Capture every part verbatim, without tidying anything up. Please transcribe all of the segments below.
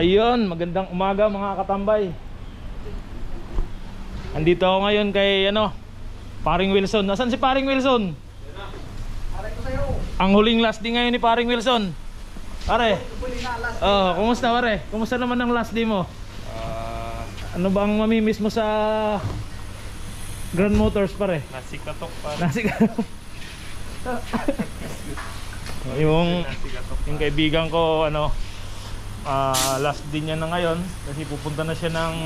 Ayun, magandang umaga mga katambay. Andito ako ngayon kay ano, Paring Wilson. Nasaan si Paring Wilson? Ang huling last day ngayon ni Paring Wilson. Pare. Oh, kumusta pare? Kumusta naman ang last day mo? Uh, ano bang mamimiss mo sa Grand Motors pare? Nasikatok pare. Nasikatok. yung yung kaibigan ko ano, uh, last day niya na ngayon kasi pupunta na siya ng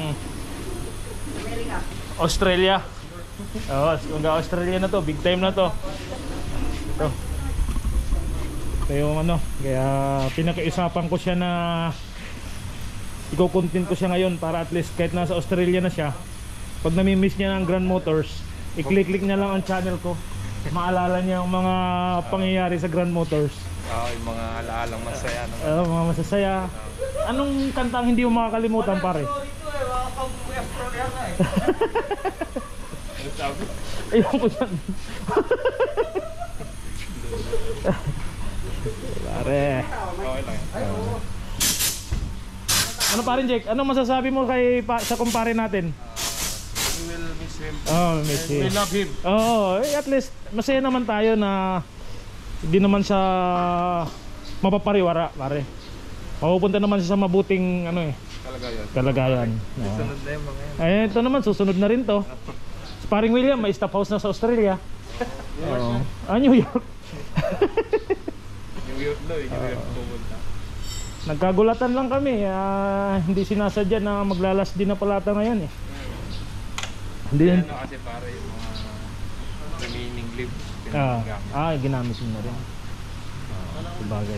Australia. Oh, hanggang Australia na to, big time na to. Ito. Ito yung ano, kaya pinakaisapan ko siya na i-content ko siya ngayon para at least kahit nasa Australia na siya, pag namimiss niya ng Grand Motors, i-click-click niya lang ang channel ko. Maalala niya ang mga pangyayari sa Grand Motors. Oo, oh, yung mga alaalang masaya naman. Oo, uh, mga masasaya. Anong kantang hindi mo makakalimutan pare? Ayun ko dyan. Pare. Okay lang. Uh, ano pa rin Jake? Anong masasabi mo kay pa, sa kumpare natin? We will miss him. Oh, miss him. We love him. Oo, oh, at least masaya naman tayo na hindi naman siya mapapariwara pare. Mapupunta naman siya sa mabuting ano eh, kalagayan. Kalagayan. No. Susunod na yung mga yan. Ay, ito naman susunod na rin to. Si Paring William may stop house na sa Australia. Oo. Ah, New York. New York daw, New York pumunta. Nagkagulatan lang kami, uh, hindi sinasadya na maglalas din na palata ngayon eh. Hmm. Hindi ano kasi para yung mga remaining leaves. Ah, ah, ginamit mo na rin. Ah, sabagay.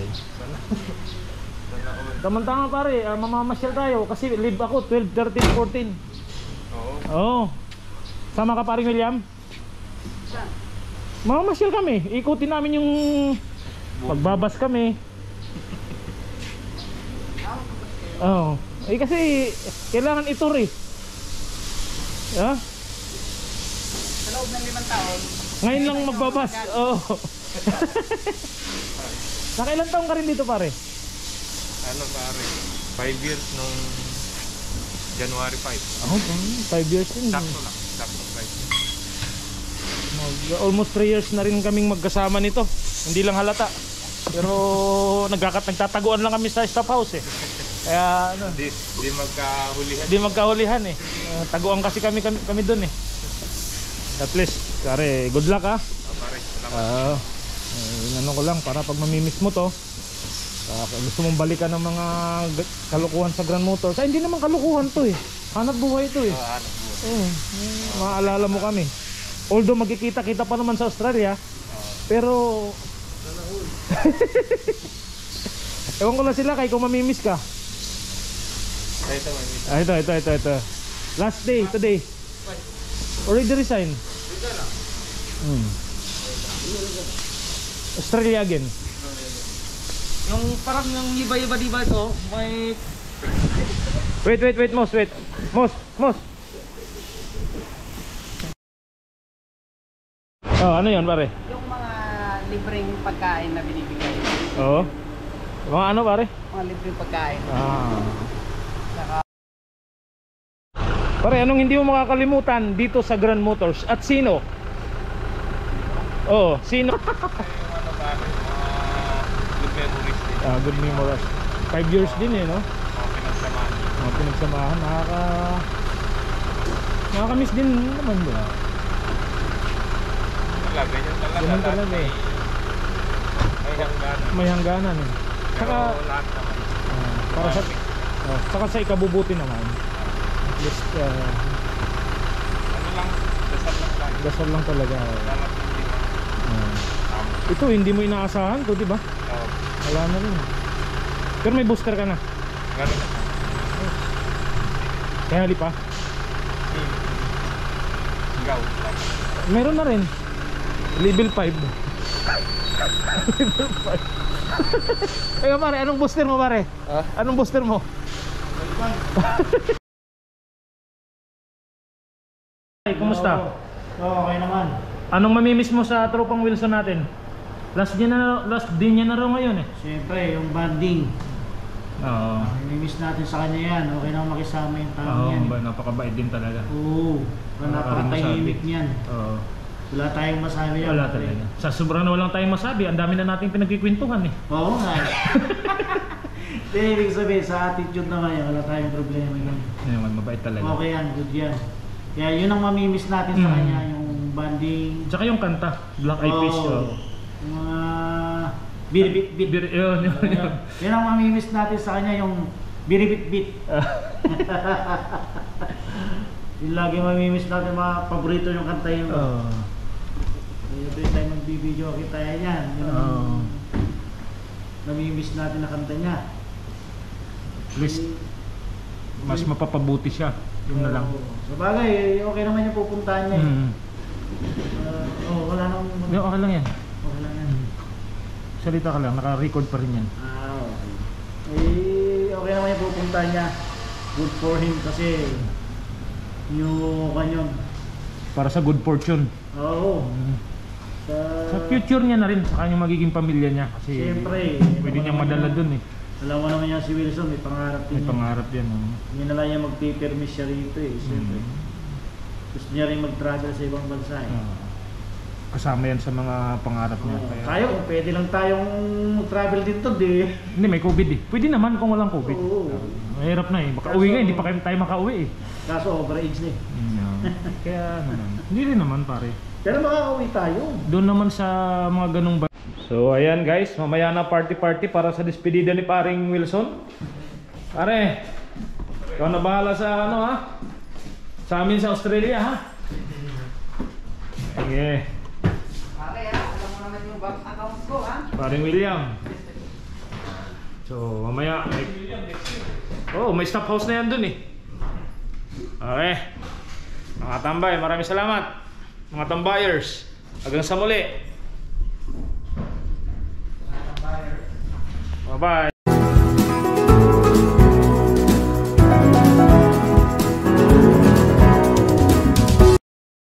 Tama-tama pare, uh, mamamasyal tayo kasi live ako twelve, thirteen, fourteen. Oo. Oo. Sama ka Paring William? Mamamasyal kami, ikutin namin yung magbabas kami. Oo. Oh. Eh kasi kailangan itour eh. Ha? Sa loob ng limang taon. Ngayon lang magbabas. Oo. Oh. Nakailan taong ka rin dito pare? Ano pare? five years nung January five. Oh, five years din. Sakto lang. Sakto five. Almost three years na rin kaming magkasama nito. Hindi lang halata. Pero nagkakat nagtataguan lang kami sa staff house eh. Kaya ano, di, di magkahulihan. Di magkahulihan eh. Uh, taguan kasi kami kami, kami doon eh. At least, pare, good luck ah. Oh, pare, salamat. Uh, uh, ano ko lang para pag mamimiss mo to, uh, gusto mong balikan ng mga kalukuhan sa Grand Motors. Ay, hindi naman kalukuhan to eh. Hanap buhay to eh. Oh, hanap buhay. Uh, uh, maalala mo kami. Although magkikita-kita pa naman sa Australia, pero ewan ko na sila kay kung mamimiss ka. Ay, ito, may Ah, ito, ito, ito, ito. Last day, today. Already resign. Hmm. Australia again. Yung parang yung iba-iba diba ito, may Wait, wait, wait, Mos, wait. Mos, Mos. Oh, ano yan, pare? yung mga libreng pagkain na binibigay. Oo. Mga ano, pare? Mga libreng pagkain. Ah. Saka Pare, anong hindi mo makakalimutan dito sa Grand Motors? At sino? Oh, sino? yung ano pare, uh, good memories din. Ah, good memories. Five years din eh, no? Mga pinagsamahan. Mga pinagsamahan, nakaka... Nakakamiss din naman ba? Wala, ganyan talaga. Ganun Lahat talaga eh. May hangganan. May hangganan eh. Pero Saka, lahat naman. ah, para sa, ah, saka sa ikabubuti naman. At least, ah, Ano lang, dasal lang tayo. dasal lang talaga. Salamat hindi na. Ah. Tama. Ito, hindi mo inaasahan to, di ba? Oo. Wala na rin. Pero may booster ka na. Ganun na. Kaya hali pa. Ikaw. Meron na rin. Level five. Level five. Kaya pare, anong booster mo pare? Ha? Anong booster mo? Hey, kumusta? Oo, okay naman. Anong mamimiss mo sa tropang Wilson natin? Last din na last din niya na raw ngayon eh. Siyempre, yung banding. Oo. Nami-miss natin sa kanya yan. Okay na makisama yung tao Oo, yan. ba, napakabait din talaga. Oo. Napakatahimik niyan. Oo. Wala tayong masabi yan. Wala talaga. Sa sobrang na walang tayong masabi, ang dami na nating pinagkikwentuhan eh. Oo nga. Hindi, ibig sabihin sa attitude naman yan, wala tayong problema yan. Ayun, mabait talaga. Okay yan, good yan. Kaya yun ang mamimiss natin sa Mm. kanya, yung banding. Tsaka yung kanta, Black Eyed Peas. Oo. Oh. Yung mga biribit-bit. Bir- yun, yun, yun. Yun. Yun ang mamimiss natin sa kanya, yung biribit-bit. Yung lagi mamimiss natin, mga paborito yung kanta yun. Oo. Every time magbibideo kita yan. Yung Oo. namimiss natin na kanta niya. At least, mas mapapabuti siya. Yun na lang. Oo. Sa bagay, okay naman yung pupuntahan niya. Eh. Mm. Uh, oh, wala nang... Yung okay lang yan. Okay lang yan. Salita ka lang, naka-record pa rin yan. Ah, okay. Eh, okay naman yung pupuntahan niya. Good for him kasi yung kanyon. Para sa good fortune. Oo. Mm. Sa, Sa future niya na rin, sa kanyang magiging pamilya niya. Kasi Siyempre. pwede niyang madala dun eh. Alam mo naman yan si Wilson, may pangarap din. May yan. pangarap yan. Oh. Hindi na lang niya magpipermis siya rito eh. Siyempre. Mm. Gusto niya rin mag-travel sa ibang bansa eh. Ah. kasama yan sa mga pangarap niya. Oo. Kaya, Tayo, kung pwede lang tayong travel dito, di. hindi, may COVID eh. Pwede naman kung walang COVID. Oo. Mahirap na eh. Makauwi nga, hindi pa kayo tayo makauwi eh. Kaso overage na eh. Yeah. Kaya naman. Hindi rin naman pare. Pero makakauwi tayo. Doon naman sa mga ganung ba. So ayan guys, mamaya na party party para sa despedida ni paring Wilson. Pare, ikaw na bahala sa ano ha? Sa amin sa Australia ha? Sige. Pare ha, alam mo naman yung bank account ko ha. Paring William. So mamaya may... Oh, may stop house na yan dun eh. Okay. Mga tambay, maraming salamat. Mga tambayers. Hanggang sa muli. Bye-bye.